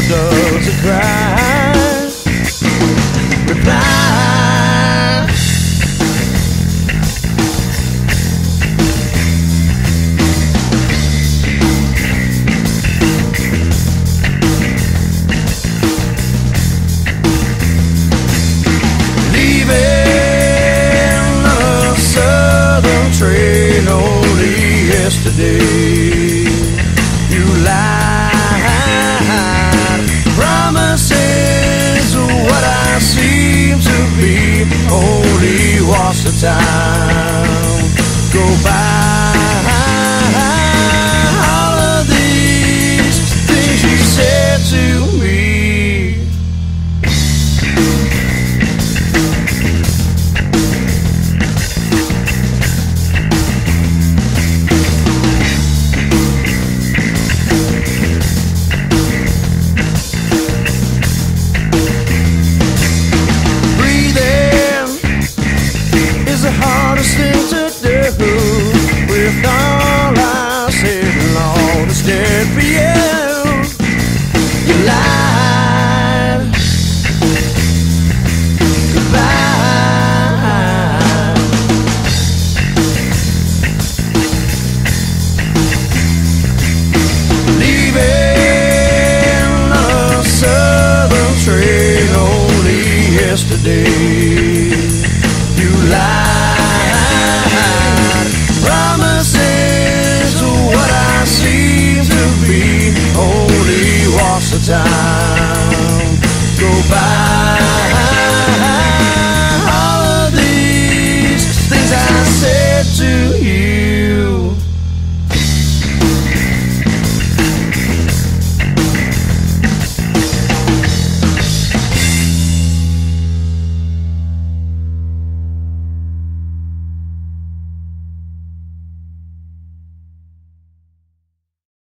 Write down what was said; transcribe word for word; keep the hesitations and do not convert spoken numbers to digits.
does it cry? Reply. Train only yesterday. You lied. Promises are what I seem to be. Only watch the time go by. All of these things you said to me. The hardest thing to do. With all I said and all that's dead for you. You lied. Goodbye. Leaving on a southern train only yesterday. You lied. Promises are what I seem to be. Only watch the time